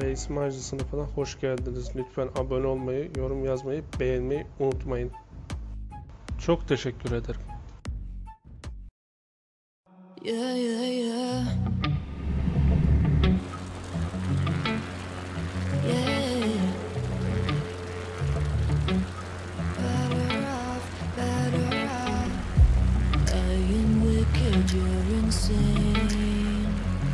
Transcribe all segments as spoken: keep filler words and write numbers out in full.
ve İsmail sınıfına hoş geldiniz. Lütfen abone olmayı, yorum yazmayı, beğenmeyi unutmayın. Çok teşekkür ederim. Yeah, yeah, yeah. Yeah. Better off, better off. I am wicked, you're insane.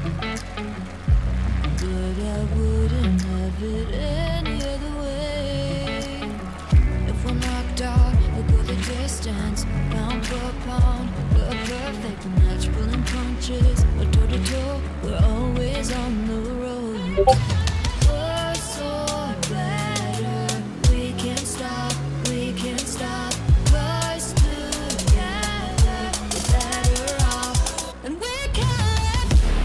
But I wouldn't have it any other way. If we're knocked out, we'll go the distance. Pound for pound, we're a perfect match. Pulling punches, we're toe to toe. We're always on the road. We're so better. We can't stop, we can't stop. 'Cause together we're better off, and we can.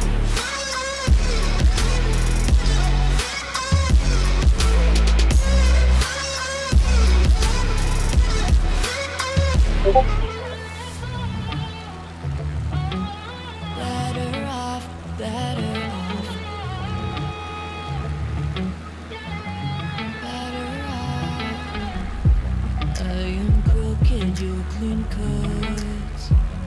Better off, better off. Better off. I am crooked, you're clean cut.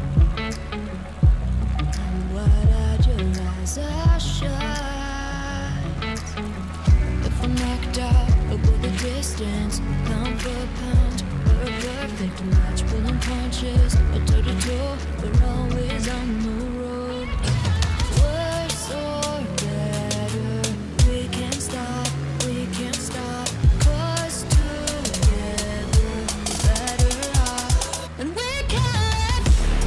And wide-eyed, your eyes are shut. If we're knocked out, we'll go the distance. Pound for pound, we're a perfect match. Pulling punches, we're toe to toe. We're always on the road. We're so better. We can't stop, we can't stop. 'Cause together we're better off, and we can.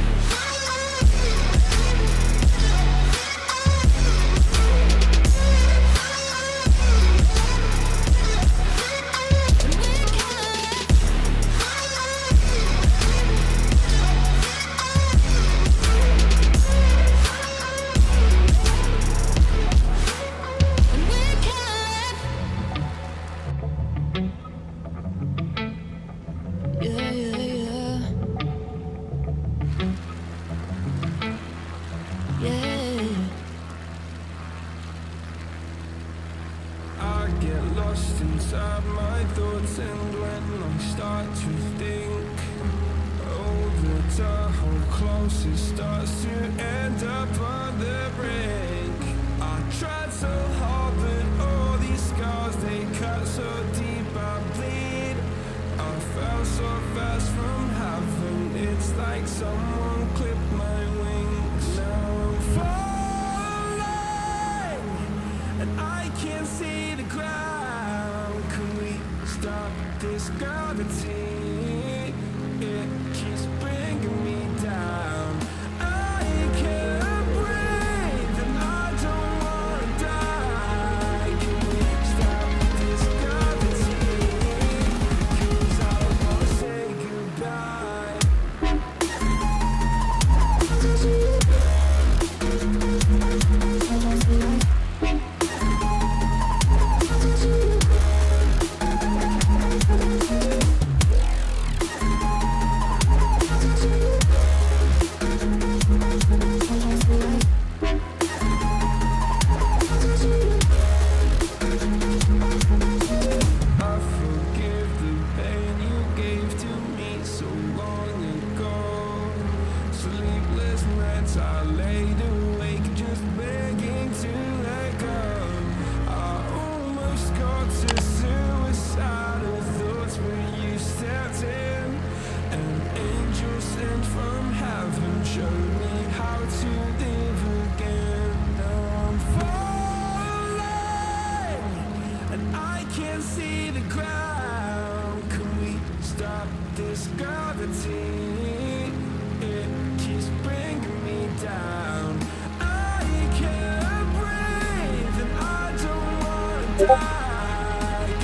Yeah, yeah, yeah. Yeah. I get lost inside my thoughts, and when I start to think, oh, the Tahoe closer starts to end up on the brink. I tried so hard, but all these scars, they cut so deep, I bleed. I fell so fast from heaven, it's like someone clipped my wings. Now I'm falling, and I can't see the ground. Can we stop this gravity? It keeps bringing me down. I can't breathe, and I don't wanna die. Can we stop this gravity? 'Cause I wanna say goodbye. I forgive the pain you gave to me so long ago. Sleepless nights I laid awake just begging to let go. I almost got to suicidal thoughts, but you stepped in. An angel sent from heaven showed me how to live again. Now I'm falling, and I can't see the ground. Can we stop this gravity? It keeps bringing me down. I can't breathe, and I don't wanna die.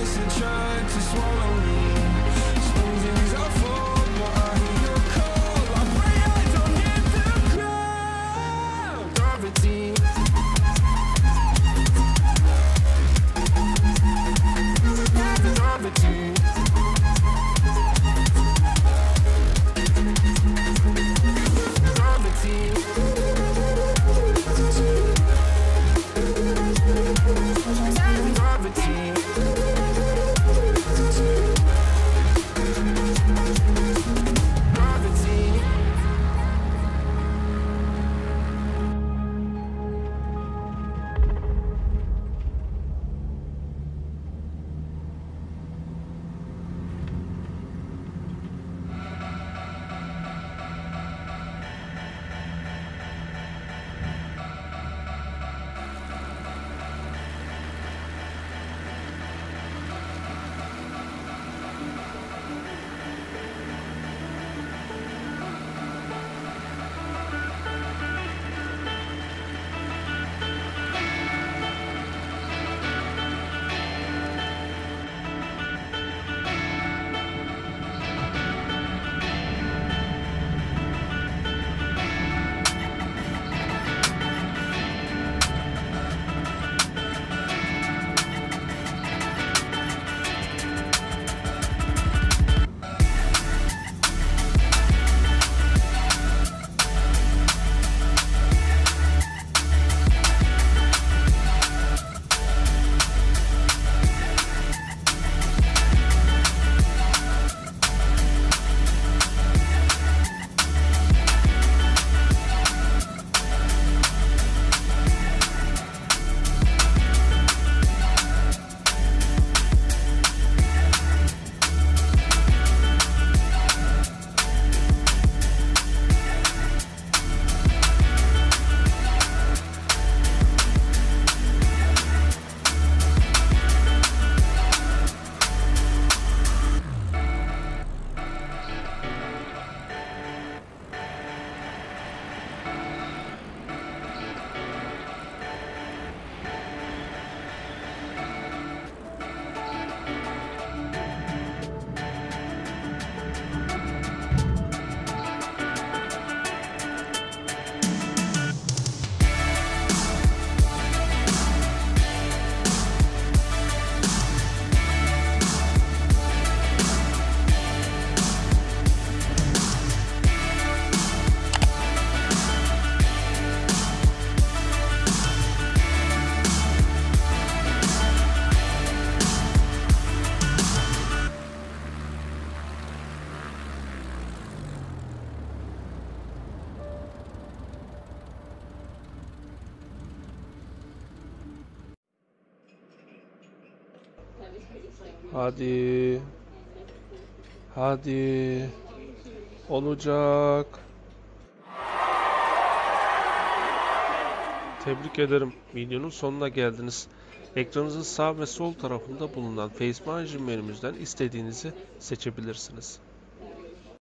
face are trying to swallow me. Some days I fall, but I hear your call. I pray I don't hit the ground. Gravity. Gravity. Hadi. Hadi. Olacak. Tebrik ederim. Videonun sonuna geldiniz. Ekranınızın sağ ve sol tarafında bulunan Face Manager menümüzden istediğinizi seçebilirsiniz.